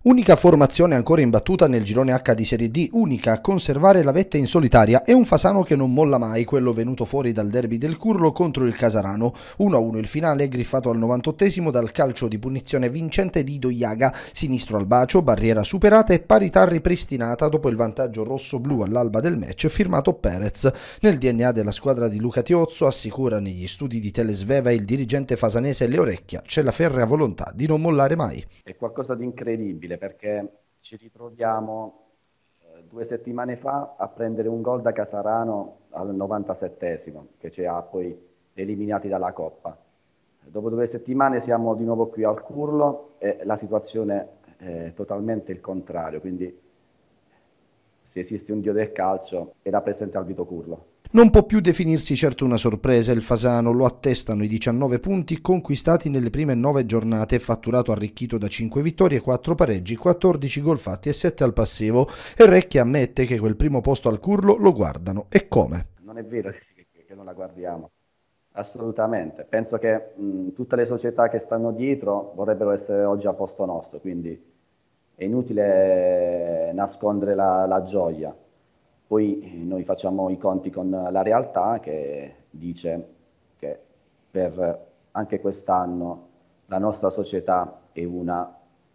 Unica formazione ancora imbattuta nel girone H di Serie D, unica a conservare la vetta in solitaria è un Fasano che non molla mai, quello venuto fuori dal derby del Curlo contro il Casarano. 1-1 il finale, griffato al 98esimo dal calcio di punizione vincente di Doiaga, sinistro al bacio, barriera superata e parità ripristinata dopo il vantaggio rosso-blu all'alba del match firmato Perez. Nel DNA della squadra di Luca Tiozzo, assicura negli studi di Telesveva il dirigente fasanese Le Orecchia, c'è la ferrea volontà di non mollare mai. È qualcosa di incredibile perché ci ritroviamo 2 settimane fa a prendere un gol da Casarano al 97esimo, che ci ha poi eliminati dalla Coppa. Dopo 2 settimane siamo di nuovo qui al Curlo e la situazione è totalmente il contrario, quindi se esiste un dio del calcio era presente al Vito Curlo. Non può più definirsi certo una sorpresa il Fasano, lo attestano i 19 punti conquistati nelle prime 9 giornate, fatturato arricchito da 5 vittorie, 4 pareggi, 14 gol fatti e 7 al passivo, e Recchia ammette che quel primo posto al Curlo lo guardano, e come? Non è vero che non la guardiamo, assolutamente. Penso che tutte le società che stanno dietro vorrebbero essere oggi a posto nostro, quindi è inutile nascondere la gioia. Poi noi facciamo i conti con la realtà che dice che per anche quest'anno la nostra società è una,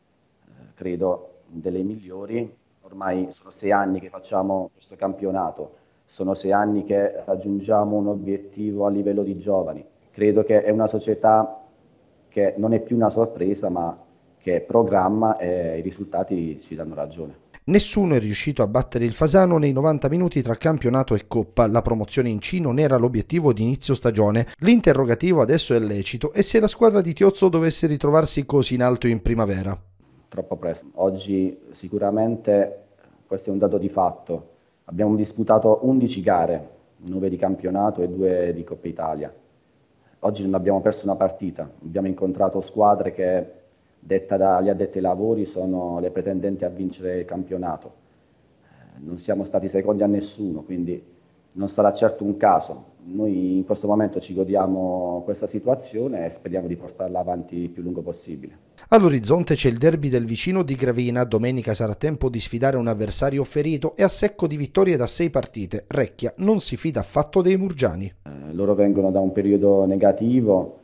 credo, delle migliori. Ormai sono 6 anni che facciamo questo campionato, sono 6 anni che raggiungiamo un obiettivo a livello di giovani. Credo che è una società che non è più una sorpresa, ma che programma e i risultati ci danno ragione. Nessuno è riuscito a battere il Fasano nei 90 minuti tra campionato e Coppa. La promozione in C non era l'obiettivo di inizio stagione. L'interrogativo adesso è lecito: e se la squadra di Tiozzo dovesse ritrovarsi così in alto in primavera? Troppo presto. Oggi sicuramente questo è un dato di fatto. Abbiamo disputato 11 gare, 9 di campionato e 2 di Coppa Italia. Oggi non abbiamo perso una partita, abbiamo incontrato squadre che, detta dagli addetti ai lavori, sono le pretendenti a vincere il campionato. Non siamo stati secondi a nessuno, quindi non sarà certo un caso. Noi in questo momento ci godiamo questa situazione e speriamo di portarla avanti il più lungo possibile. All'orizzonte c'è il derby del vicino di Gravina. Domenica sarà tempo di sfidare un avversario ferito e a secco di vittorie da 6 partite. Recchia non si fida affatto dei murgiani. Loro vengono da un periodo negativo,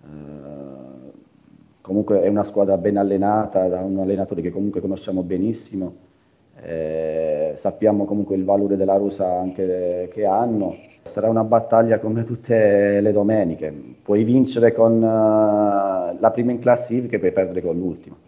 comunque è una squadra ben allenata, da un allenatore che comunque conosciamo benissimo, sappiamo comunque il valore della rosa anche che hanno. Sarà una battaglia come tutte le domeniche, puoi vincere con la prima in classifica e puoi perdere con l'ultima.